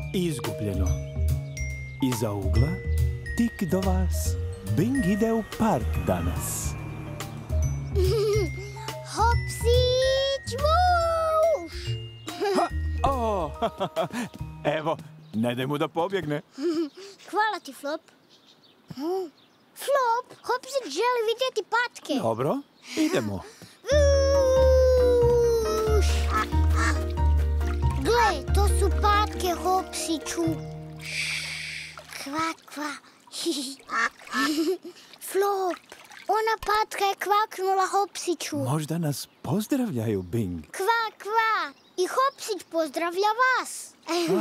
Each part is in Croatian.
Izgubljeno. Iza ugla, tik do vas, Bing ide u park danas. Hopsić, vuš! O, evo, ne daj mu da pobjegne. Hvala ti, Flop. Flop, Hopsić želi vidjeti patke. Dobro, idemo. Vuš! Gle, to su patke, Hopsiću. Kva, kva. Flop, ona patka je kvaknula Hopsiću. Možda nas pozdravljaju, Bing. Kva, kva. I Hopsić pozdravlja vas.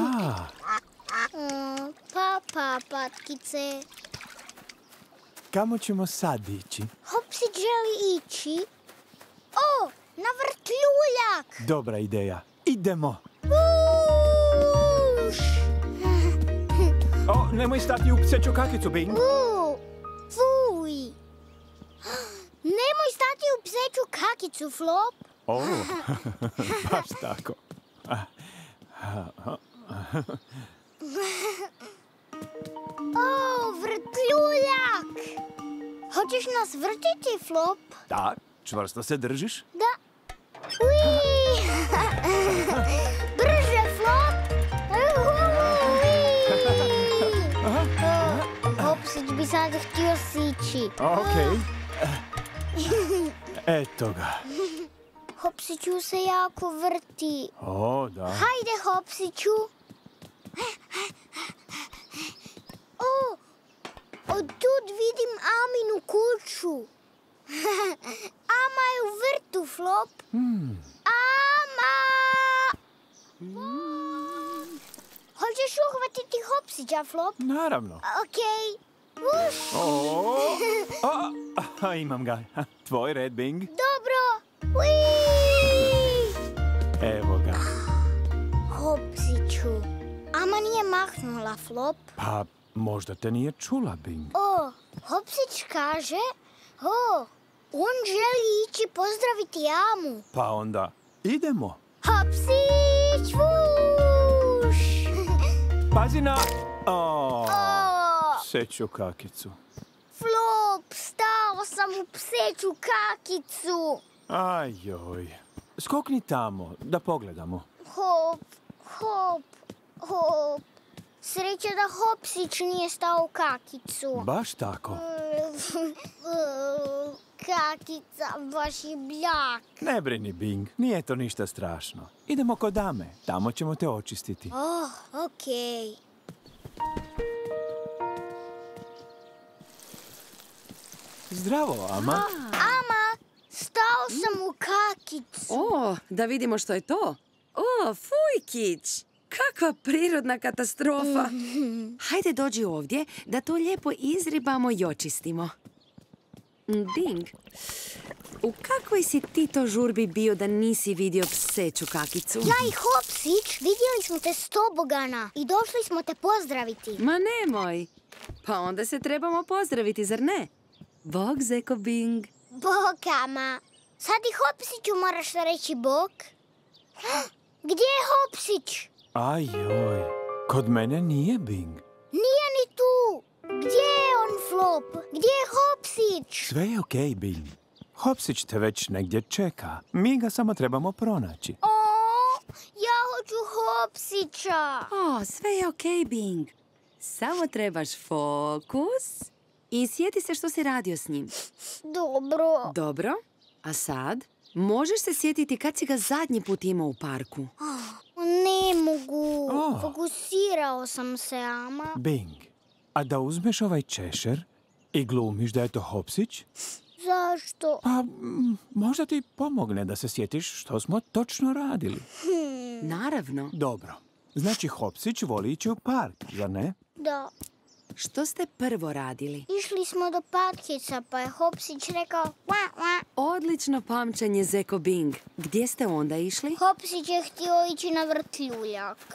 Pa, patkice. Kamo ćemo sad ići? Hopsić želi ići. O, na vrtluljak. Dobra ideja. Idemo. Vuš! O, nemoj stati u pseću kakicu, Bing. Fuj! Nemoj stati u pseću kakicu, Flop. O, baš tako. O, vrtluljak! Hoćeš nas vrtiti, Flop? Da, čvrsto se držiš? Da. Ui! Brže, Flop! Hopsić bi sad htio sići. Okej. Eto ga. Hopsiću se jako vrti. O, da. Hajde, Hopsiću. O, odtud vidim Aminu kuću. Ama je u vrtu, Flop. Ama! Hoćeš uhvatiti Hopsića, Flop? Naravno. Okej. Uš! Imam ga. Tvoj red, Bing. Dobro. Ui! Evo ga. Hopsiću. Ama nije mahnula, Flop. Pa, možda te nije čula, Bing. O, Hopsić kaže, on želi ići pozdraviti Amu. Pa onda, idemo. Hopsić, vuš! Pazi na... Pseću kakicu. Flop, stao sam u pseću kakicu. Ajoj. Skokni tamo, da pogledamo. Hop, hop, hop. Sreća da Hopsić nije stao u kakicu. Baš tako. Kakica baš je bljak. Ne brini, Bing, nije to ništa strašno. Idemo kod dame, tamo ćemo te očistiti. Okej. Zdravo, Ama. Ama, stao sam u kakicu. O, da vidimo što je to. O, Fujkić! Kakva prirodna katastrofa. Hajde dođi ovdje da to lijepo izribamo i očistimo. Bing, u kakvoj si ti to žurbi bio da nisi vidio pseću kakicu? Ja i Hopsić vidjeli smo te s tobogana i došli smo te pozdraviti. Ma nemoj. Pa onda se trebamo pozdraviti, zar ne? Bog, zeko Bing. Bok, Ama. Sad i Hopsiću moraš reći bok. Gdje je Hopsić? Ajoj, kod mene nije Bing. Nije ni tu. Gdje je on, Flop? Gdje je Hopsić? Sve je okej, Bing. Hopsić te već negdje čeka. Mi ga samo trebamo pronaći. O, ja hoću Hopsića. O, sve je okej, Bing. Samo trebaš fokus i sjeti se što si radio s njim. Dobro. Dobro, a sad možeš se sjetiti kad si ga zadnji put imao u parku. Ne mogu. Fokusirao sam se, Ama. Bing, a da uzmeš ovaj češer i glumiš da je to Hopsić? Zašto? Pa, možda ti pomogne da se sjetiš što smo točno radili. Naravno. Dobro. Znači, Hopsić voli ići u park, zar ne? Da. Što ste prvo radili? Išli smo do patkica, pa je Hopsić rekao wa, wa. Odlično pamćenje, zeko Bing. Gdje ste onda išli? Hopsić je htio ići na vrtluljak.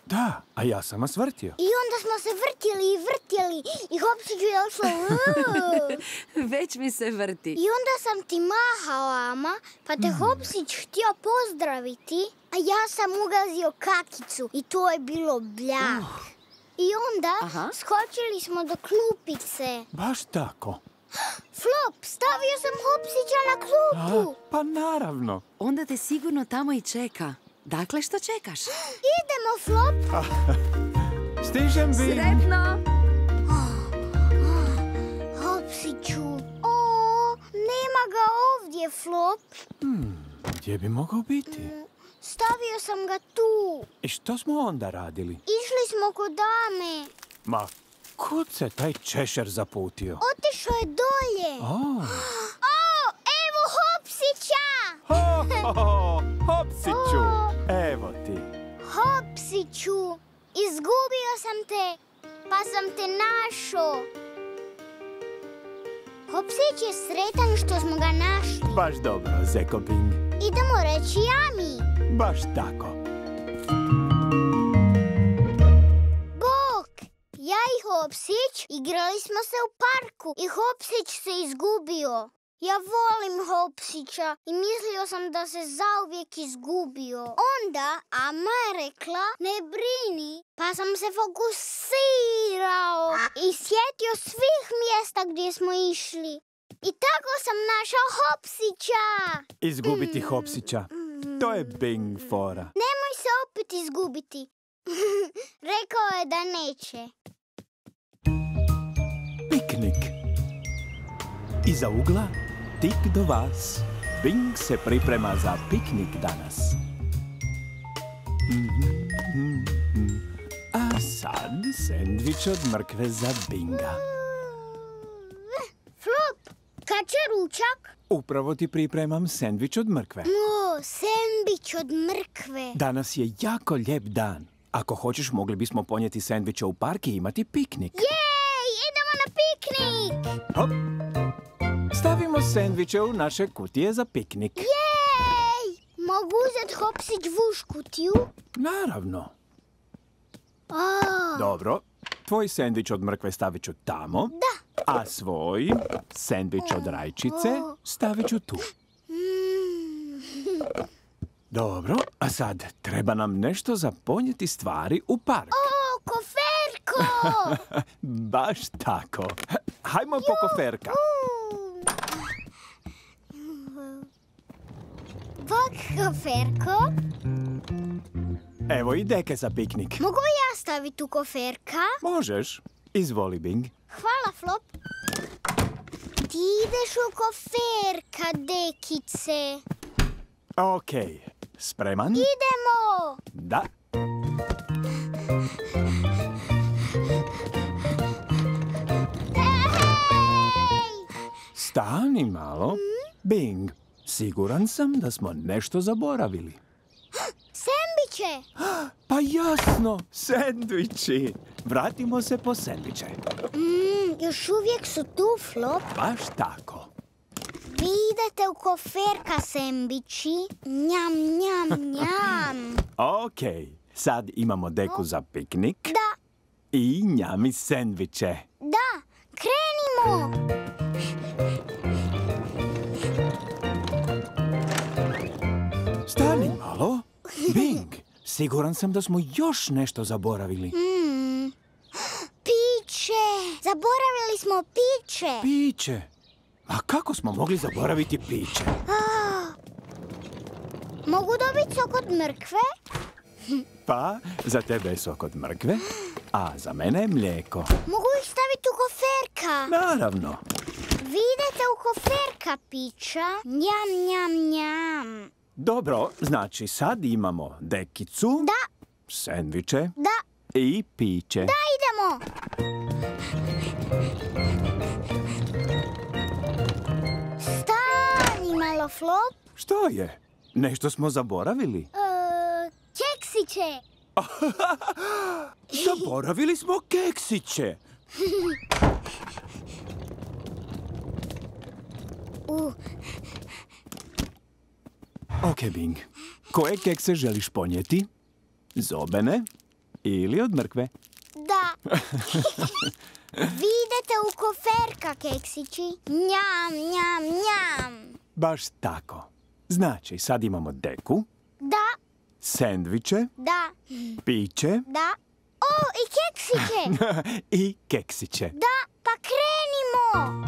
Da, a ja sam vas vrtio. I onda smo se vrtjeli i vrtjeli i Hopsiću je ošlo. Već mi se vrti. I onda sam ti mahao, Ama, pa te Hopsić htio pozdraviti, a ja sam ugazio kakicu i to je bilo bljak. I onda skočili smo do klupice. Baš tako. Flop, stavio sam Hopsića na klupu. Pa naravno. Onda te sigurno tamo i čeka. Dakle, što čekaš? Idemo, Flop. Stižem, Bing. Sretno! Hopsiću. Nema ga ovdje, Flop. Gdje bi mogao biti? Stavio sam ga tu. I što smo onda radili? Išli smo kod dame. Ma, kud se taj češer zaputio? Otišao je dolje. Evo Hopsića! Hopsiću! Evo ti. Hopsiću, izgubio sam te, pa sam te našao. Hopsić je sretan što smo ga našli. Baš dobro, Zeko Bing. Idemo reći Ami. Baš tako. Bok, ja i Hopsić igrali smo se u parku i Hopsić se izgubio. Ja volim Hopsića i mislio sam da se zauvijek izgubio. Onda Ama je rekla ne brini, pa sam se fokusirao i sjetio svih mjesta gdje smo išli. I tako sam našao Hopsića. Izgubiti Hopsića. To je Bing fora. Nemoj se opet izgubiti. Rekao je da neće. Piknik. Iza ugla, tik do vas. Bing se priprema za piknik danas. A sad sendvič od mrkve za Binga. Flop, kad će ručak? Upravo ti pripremam sendvič od mrkve. Sendvič od mrkve. Danas je jako lijep dan. Ako hoćeš, mogli bismo ponijeti sendviče u park i imati piknik. Jej, idemo na piknik! Hop. Stavimo sendviče u naše kutije za piknik. Jej! Mogu uzeti Hopsić vuš kutiju? Naravno. Dobro, tvoj sendvič od mrkve stavit ću tamo. Da. A svoj sendvič od rajčice stavit ću tu. Dobro, a sad treba nam nešto za ponijeti stvari u park. Koferko! Baš tako. Hajmo po koferka. Bok, koferko. Evo i deke za piknik. Mogu ja staviti u koferka? Možeš. Izvoli, Bing. Hvala, Flop. Ti ideš u koferka, dekice. Okej. Spreman? Idemo! Da. Stani malo. Bing, siguran sam da smo nešto zaboravili. Sendviče! Pa jasno, sendviči. Vratimo se po sendviče. Još uvijek su tu, Flop. Baš tako. Vi idete u koferka, sendviči. Njam, njam, njam. Okej, sad imamo deku za piknik. Da, I njami sendviče. da, krenimo! Stani malo. Bing, siguran sam da smo još nešto zaboravili. Piće! Zaboravili smo piće! Piće. A kako smo mogli zaboraviti piće? Mogu dobiti sok od mrkve? Pa, za tebe je sok od mrkve, a za mene je mlijeko. Mogu ih staviti u koferka? Naravno. Vi idete u koferka pića? Njam, njam, njam. Dobro, znači sad imamo dekicu, Da, sendviče da, i piće. da, idemo! Stani malo, Flop. Što je? Nešto smo zaboravili. Keksiće. Zaboravili smo keksiće. Ok, Bing. Koje kekse želiš ponijeti? Zobene ili od mrkve? Da. Vi idete u koferka, keksići. Njam, njam, njam. Baš tako. Znači, sad imamo deku, Da, sendviče, da, piće da. O, i keksiće. i keksiće. Da, pa krenimo.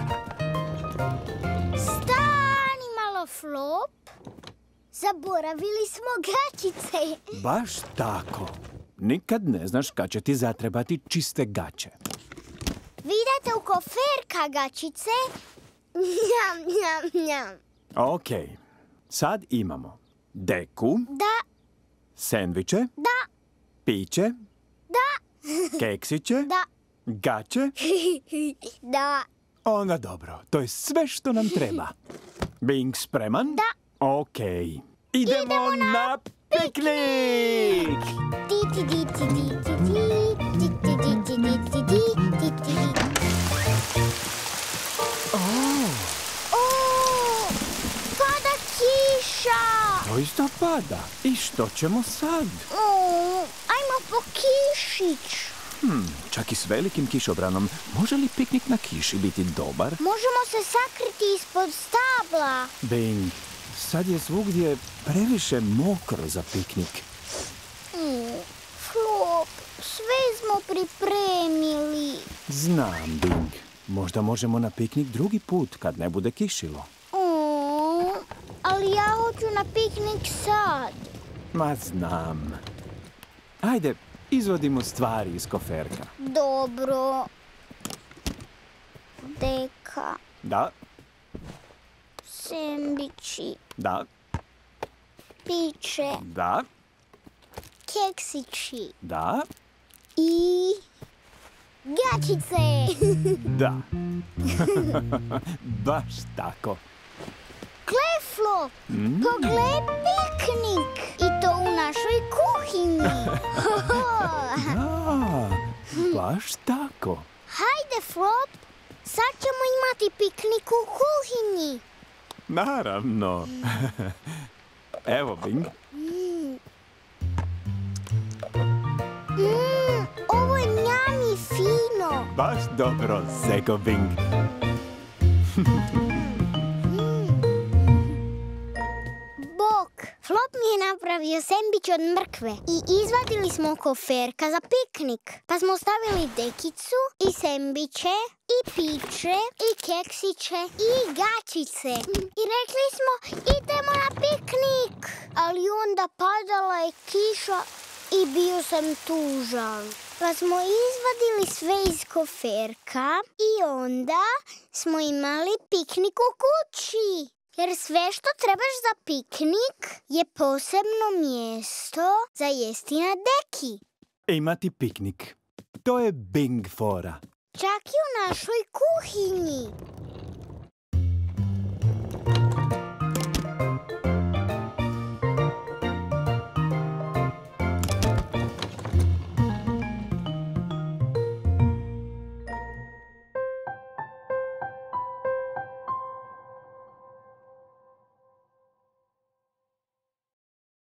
Stani malo, Flop. Zaboravili smo gačice. Baš tako. Nikad ne znaš kad će ti zatrebati čiste gaće. Vi idete u koferka, gačice. Njam, njam, njam. Ok, sad imamo deku, Da, sendviče, da, piće, da, keksiće, da. gaće. Da. Onda dobro, to je sve što nam treba. Bing spreman? Da. Ok, idemo na piknik! Diti, diti, diti, diti, diti, diti, diti, diti. O, pada kiša. Doista pada. I što ćemo sad? Ajmo po kišić. Čak i s velikim kišobranom, može li piknik na kiši biti dobar? Možemo se sakriti ispod stabla. Bing, sad je svugdje previše mokro za piknik. Flop, sve smo pripremili. Znam, Bing. Možda možemo na piknik drugi put kad ne bude kišilo. Ali ja hoću na piknik sad. Ma znam. Ajde, izvodimo stvari iz koferka. Dobro. Deka, Da, sendviči, da, piće, da, keksići da, i gačice. da. Baš tako. Gle, Flop, pogled piknik. I to u našoj kuhinji. Da, baš tako. Hajde, Flop, sad ćemo imati piknik u kuhinji. Naravno. Evo, Bing. Ovo je njami fino. Baš dobro, Zeko Bing. Bok, Flop mi je napravio sendvič od mrkve i izvadili smo koferka za piknik. Pa smo stavili dekicu i sendviče i piće i keksiće i gačice. I rekli smo idemo na piknik. Ali onda padala je kiša i bio sam tužan. Pa smo izvadili sve iz koferka i onda smo imali piknik u kući. Jer sve što trebaš za piknik je posebno mjesto za jesti na deki. Imati piknik. To je Bing fora. Čak i u našoj kuhinji.